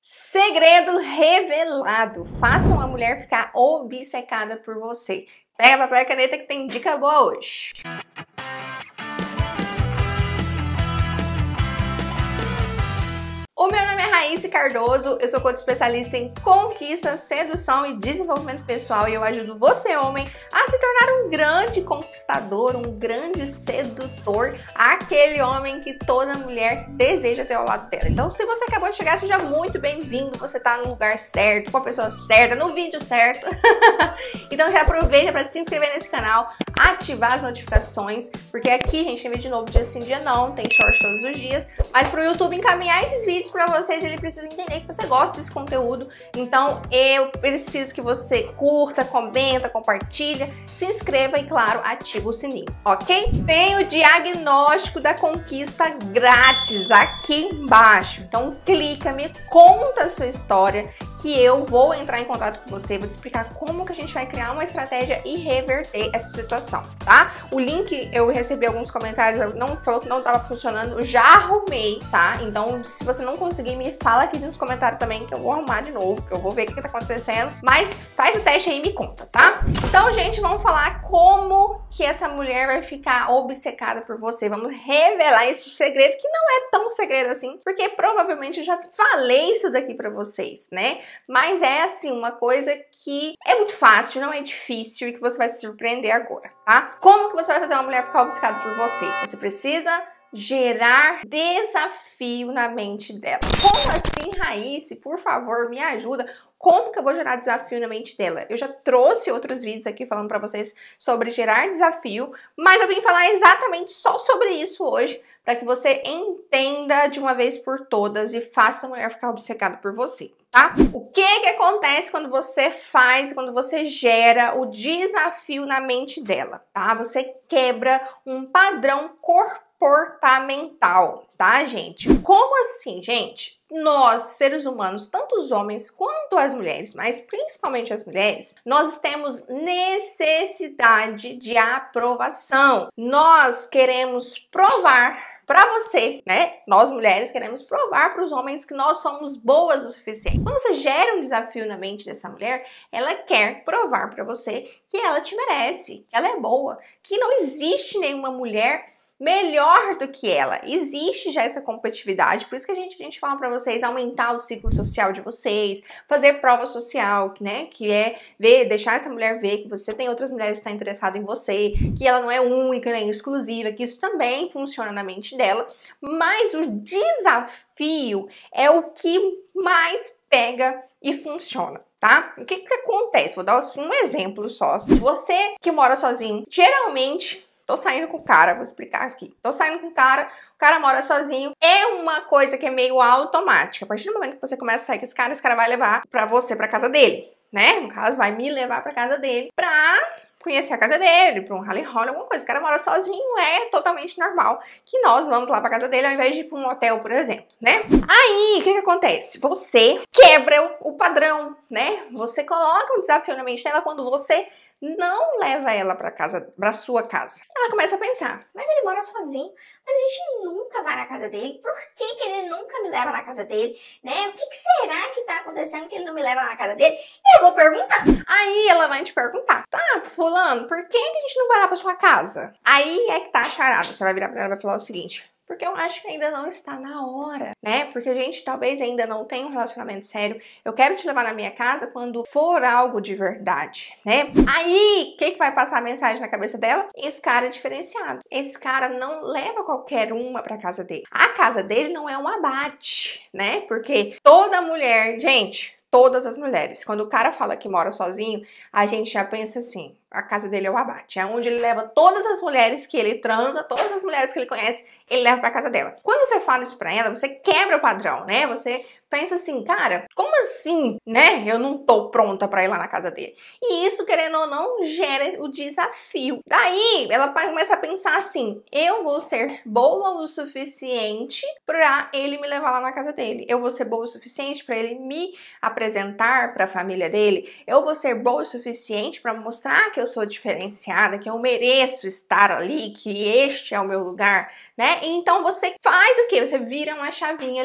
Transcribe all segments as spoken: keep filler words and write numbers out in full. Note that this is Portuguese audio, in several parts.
Segredo revelado. Faça uma mulher ficar obcecada por você. Pega papel e caneta que tem dica boa hoje. O meu nome é Raíssa Cardoso, eu sou coach especialista em conquista, sedução e desenvolvimento pessoal e eu ajudo você, homem, a se tornar um grande conquistador, um grande sedutor, aquele homem que toda mulher deseja ter ao lado dela. Então, se você acabou de chegar, seja muito bem-vindo, você tá no lugar certo, com a pessoa certa, no vídeo certo. Então já aproveita para se inscrever nesse canal, ativar as notificações, porque aqui, gente, tem vídeo novo dia sim, dia não, tem short todos os dias, mas pro YouTube encaminhar esses vídeos para vocês, ele precisa entender que você gosta desse conteúdo. Então eu preciso que você curta, comenta, compartilha, se inscreva e, claro, ativa o sininho, ok? Tem o diagnóstico da conquista grátis aqui embaixo. Então clica, me conta a sua história, que eu vou entrar em contato com você, vou te explicar como que a gente vai criar uma estratégia e reverter essa situação, tá? O link, eu recebi alguns comentários, não falou que não estava funcionando, já arrumei, tá? Então, se você não conseguir, me fala aqui nos comentários também, que eu vou arrumar de novo, que eu vou ver o que tá acontecendo. Mas faz o teste aí e me conta, tá? Então, gente, vamos falar como que essa mulher vai ficar obcecada por você. Vamos revelar esse segredo, que não é tão segredo assim, porque provavelmente eu já falei isso daqui pra vocês, né? Mas é, assim, uma coisa que é muito fácil, não é difícil e que você vai se surpreender agora, tá? Como que você vai fazer uma mulher ficar obcecada por você? Você precisa gerar desafio na mente dela. Como assim, Raíssa? Por favor, me ajuda. Como que eu vou gerar desafio na mente dela? Eu já trouxe outros vídeos aqui falando pra vocês sobre gerar desafio, mas eu vim falar exatamente só sobre isso hoje, para que você entenda de uma vez por todas e faça a mulher ficar obcecada por você, tá? O que que acontece quando você faz, quando você gera o desafio na mente dela, tá? Você quebra um padrão comportamental, tá, gente? Como assim, gente? Nós, seres humanos, tanto os homens quanto as mulheres, mas principalmente as mulheres, nós temos necessidade de aprovação. Nós queremos provar para você, né? Nós mulheres queremos provar para os homens que nós somos boas o suficiente. Quando você gera um desafio na mente dessa mulher, ela quer provar para você que ela te merece, que ela é boa, que não existe nenhuma mulher melhor do que ela. Existe já essa competitividade, por isso que a gente, a gente fala pra vocês aumentar o ciclo social de vocês, fazer prova social, né, que é ver, deixar essa mulher ver que você tem outras mulheres que estão interessadas em você, que ela não é única nem exclusiva, que isso também funciona na mente dela, mas o desafio é o que mais pega e funciona, tá? O que que acontece? Vou dar um exemplo só. Se você que mora sozinho, geralmente tô saindo com o cara, vou explicar aqui. Tô saindo com o cara, o cara mora sozinho. É uma coisa que é meio automática. A partir do momento que você começa a sair com esse cara, esse cara vai levar pra você pra casa dele, né? No caso, vai me levar pra casa dele pra conhecer a casa dele, pra um rally roll, alguma coisa. O cara mora sozinho, é totalmente normal que nós vamos lá pra casa dele ao invés de ir pra um hotel, por exemplo, né? Aí, o que que acontece? Você quebra o padrão, né? Você coloca um desafio na mente dela quando você não leva ela para casa, para sua casa. Ela começa a pensar: mas ele mora sozinho, mas a gente nunca vai na casa dele. Por que que ele nunca me leva na casa dele, né? O que que será que tá acontecendo que ele não me leva na casa dele? Eu vou perguntar. Aí ela vai te perguntar: tá, fulano, por que que a gente não vai lá para sua casa? Aí é que tá a charada. Você vai virar para ela e vai falar o seguinte: porque eu acho que ainda não está na hora, né? Porque a gente talvez ainda não tenha um relacionamento sério. Eu quero te levar na minha casa quando for algo de verdade, né? Aí, o que que vai passar a mensagem na cabeça dela? Esse cara é diferenciado. Esse cara não leva qualquer uma pra casa dele. A casa dele não é um abate, né? Porque toda mulher, gente, todas as mulheres, quando o cara fala que mora sozinho, a gente já pensa assim: a casa dele é o abate, é onde ele leva todas as mulheres que ele transa, todas as mulheres que ele conhece, ele leva pra casa dela. Quando você fala isso pra ela, você quebra o padrão, né? Você pensa assim: cara, como assim, né? Eu não tô pronta pra ir lá na casa dele. E isso, querendo ou não, gera o desafio. Daí, ela começa a pensar assim: eu vou ser boa o suficiente pra ele me levar lá na casa dele. Eu vou ser boa o suficiente pra ele me apresentar pra família dele. Eu vou ser boa o suficiente pra mostrar que eu sou diferenciada, que eu mereço estar ali, que este é o meu lugar, né? Então você faz o quê? Você vira uma chavinha ali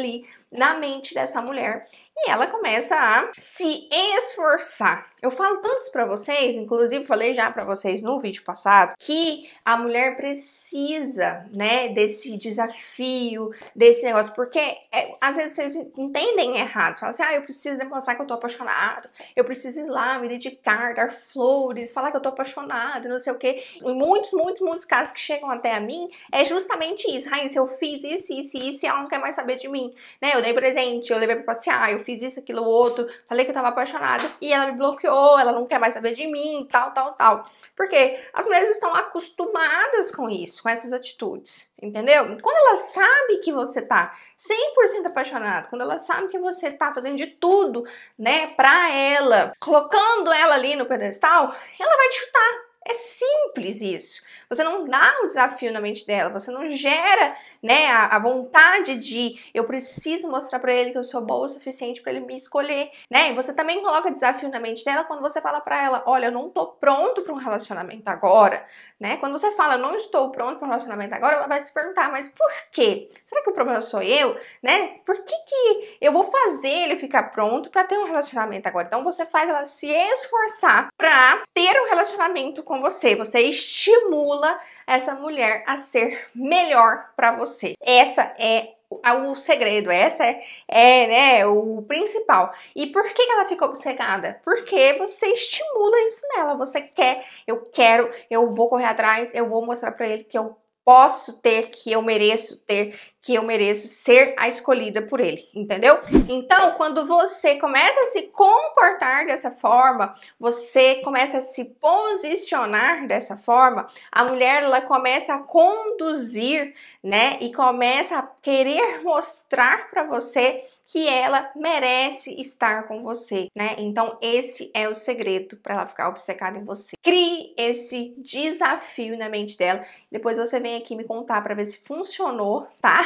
na mente dessa mulher e ela começa a se esforçar. Eu falo tantos pra vocês, inclusive falei já pra vocês no vídeo passado, que a mulher precisa, né, desse desafio, desse negócio, porque é, às vezes vocês entendem errado, falam assim, ah, eu preciso demonstrar que eu tô apaixonado, eu preciso ir lá, me dedicar, dar flores, falar que eu tô apaixonado, não sei o quê. Em muitos, muitos, muitos casos que chegam até a mim, é justamente isso. Raíssa, eu fiz isso, isso, isso, e ela não quer mais saber de mim, né, eu dei presente, eu levei pra passear, eu fiz isso, aquilo, outro, falei que eu tava apaixonada, e ela me bloqueou, ela não quer mais saber de mim, tal, tal, tal. Porque as mulheres estão acostumadas com isso, com essas atitudes, entendeu? Quando ela sabe que você tá cem por cento apaixonado, quando ela sabe que você tá fazendo de tudo, né, pra ela, colocando ela ali no pedestal, ela vai te chutar. É simples isso. Você não dá um desafio na mente dela, você não gera, né, a, a vontade de eu preciso mostrar pra ele que eu sou boa o suficiente pra ele me escolher, né? E você também coloca desafio na mente dela quando você fala pra ela, olha, eu não tô pronto pra um relacionamento agora, né? Quando você fala, eu não estou pronto pra um relacionamento agora, ela vai se perguntar, mas por quê? Será que o problema sou eu, né? Por que que eu vou fazer ele ficar pronto pra ter um relacionamento agora? Então você faz ela se esforçar pra ter um relacionamento com você, você estimula essa mulher a ser melhor para você. Essa é o segredo, essa é, é né, o principal. E por que ela fica obcecada? Porque você estimula isso nela, você quer, eu quero, eu vou correr atrás, eu vou mostrar para ele que eu posso ter, que eu mereço ter, que eu mereço ser a escolhida por ele, entendeu? Então, quando você começa a se comportar dessa forma, você começa a se posicionar dessa forma, a mulher, ela começa a conduzir, né, e começa a querer mostrar para você que ela merece estar com você, né? Então, esse é o segredo para ela ficar obcecada em você. Crie esse desafio na mente dela, depois você vem aqui me contar para ver se funcionou, tá?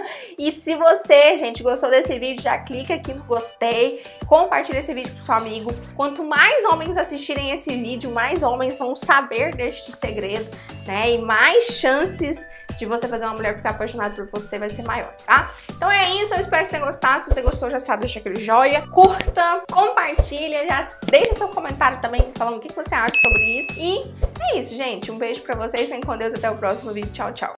E se você, gente, gostou desse vídeo, já clica aqui no gostei, compartilha esse vídeo com seu amigo. Quanto mais homens assistirem esse vídeo, mais homens vão saber deste segredo, né? E mais chances de você fazer uma mulher ficar apaixonada por você vai ser maior, tá? Então é isso, eu espero que você tenha gostado. Se você gostou, já sabe, deixa aquele joia, curta, compartilha, já deixa seu comentário também falando o que você acha sobre isso. E é isso, gente. Um beijo pra vocês, fiquem com Deus, até o próximo vídeo. Tchau, tchau.